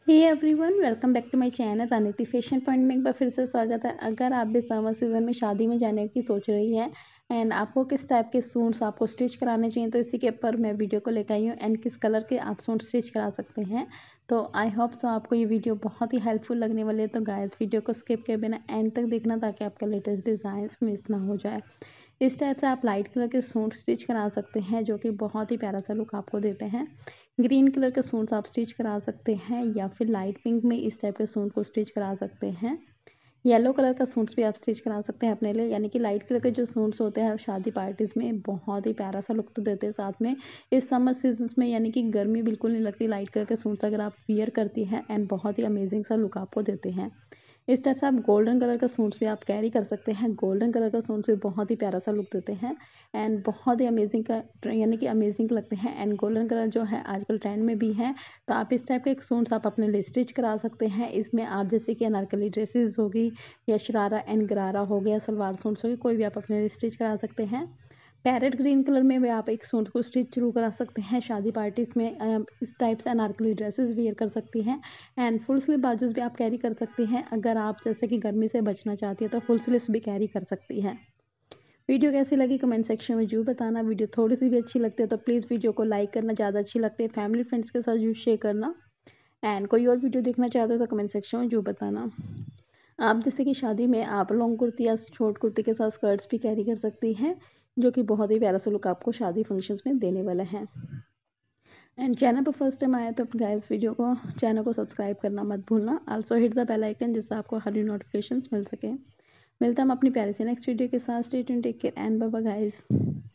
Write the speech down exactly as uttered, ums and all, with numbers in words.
Hey everyone, welcome back to my channel Raniti fashion point में एक बार फिर से स्वागत है। अगर आप भी समर सीजन में शादी में जाने की सोच रही हैं एंड आपको किस टाइप के सूट्स आपको स्टिच कराने चाहिए, तो इसी के ऊपर मैं वीडियो को लेकर आई हूँ एंड किस कलर के आप सूट स्टिच करा सकते हैं। तो आई होप सो आपको ये वीडियो बहुत ही हेल्पफुल लगने वाली है। तो गाइस, वीडियो को स्किप किए बिना एंड तक देखना ताकि आपका लेटेस्ट डिज़ाइन मिस ना हो जाए। इस टाइप से आप लाइट कलर के सूट स्टिच करा सकते हैं जो कि बहुत ही प्यारा सा लुक आपको देते हैं। ग्रीन कलर के सूट्स आप स्टिच करा सकते हैं या फिर लाइट पिंक में इस टाइप के सूट को स्टिच करा सकते हैं। येलो कलर का सूट्स भी आप स्टिच करा सकते हैं अपने लिए, यानी कि लाइट कलर के जो सूट्स होते हैं शादी पार्टीज में बहुत ही प्यारा सा लुक तो देते हैं। साथ में इस समर सीजन में यानी कि गर्मी बिल्कुल नहीं लगती, लाइट कलर के सूट्स अगर आप वियर करती हैं एंड बहुत ही अमेजिंग सा लुक आपको देते हैं। इस टाइप से आप गोल्डन कलर का सूट्स भी आप कैरी कर सकते हैं। गोल्डन कलर का सूट्स भी बहुत ही प्यारा सा लुक देते हैं एंड बहुत ही अमेजिंग का यानी कि अमेजिंग लगते हैं। एंड गोल्डन कलर जो है आजकल ट्रेंड में भी है, तो आप इस टाइप के एक सूट्स आप अपने लिए स्टिच करा सकते हैं। इसमें आप जैसे कि अनारकली ड्रेसेस होगी या शरारा एंड गरारा हो गया, सलवार सूट्स होगी, कोई भी आप अपने लिए स्टिच करा सकते हैं। पैरेट ग्रीन कलर में भी आप एक सूट को स्टिच शुरू करा सकते हैं। शादी पार्टीज में अम, इस टाइप से अनारकली ड्रेसेस वियर कर सकती हैं एंड फुल स्लीव बाजूज भी आप कैरी कर सकती हैं। अगर आप जैसे कि गर्मी से बचना चाहती है तो फुल स्लीव्स भी कैरी कर सकती हैं। वीडियो कैसी लगी कमेंट सेक्शन में जरूर बताना। वीडियो थोड़ी सी भी अच्छी लगती है तो प्लीज़ वीडियो को लाइक करना, ज़्यादा अच्छी लगती है फैमिली फ्रेंड्स के साथ जरूर शेयर करना। एंड कोई और वीडियो देखना चाहते हो तो कमेंट सेक्शन में जरूर बताना। आप जैसे कि शादी में आप लॉन्ग कुर्ती या शॉर्ट कुर्ती के साथ स्कर्ट्स भी कैरी कर सकती हैं, जो कि बहुत ही प्यारा सा लुक आपको शादी फंक्शंस में देने वाला है। एंड चैनल पर फर्स्ट टाइम आया तो गाइस वीडियो को चैनल को सब्सक्राइब करना मत भूलना। Also hit the bell icon जिससे आपको हर नोटिफिकेशंस मिल सके। मिलता हम अपनी प्यारी से नेक्स्ट वीडियो के साथ। Stay tuned, take care and bye bye guys.